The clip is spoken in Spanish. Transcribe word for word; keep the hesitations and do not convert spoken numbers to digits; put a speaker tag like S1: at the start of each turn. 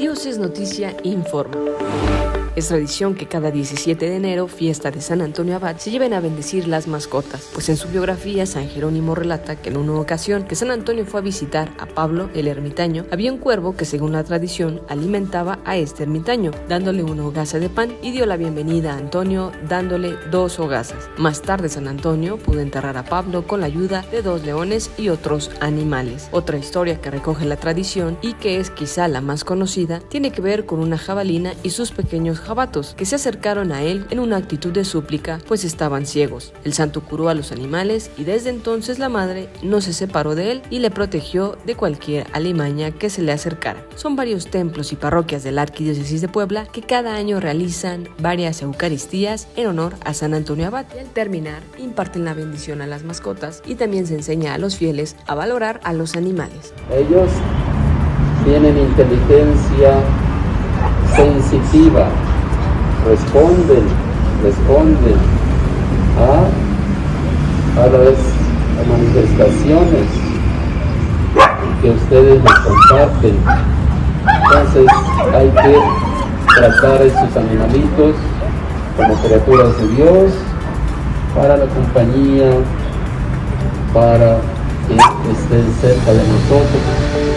S1: Dios es Noticia informa. Es tradición que cada diecisiete de enero, fiesta de San Antonio Abad, se lleven a bendecir las mascotas, pues en su biografía San Jerónimo relata que en una ocasión que San Antonio fue a visitar a Pablo el ermitaño, había un cuervo que según la tradición alimentaba a este ermitaño, dándole una hogaza de pan, y dio la bienvenida a Antonio dándole dos hogazas. Más tarde San Antonio pudo enterrar a Pablo con la ayuda de dos leones y otros animales. Otra historia que recoge la tradición y que es quizá la más conocida, tiene que ver con una jabalina y sus pequeños jabatos que se acercaron a él en una actitud de súplica, pues estaban ciegos. El santo curó a los animales y desde entonces la madre no se separó de él y le protegió de cualquier alimaña que se le acercara. Son varios templos y parroquias de la Arquidiócesis de Puebla que cada año realizan varias eucaristías en honor a San Antonio Abad, y al terminar imparten la bendición a las mascotas y también se enseña a los fieles a valorar a los animales.
S2: Ellos tienen inteligencia sensitiva, responden, responden a, a las a manifestaciones que ustedes les comparten. Entonces hay que tratar a estos animalitos como criaturas de Dios, para la compañía, para que estén cerca de nosotros.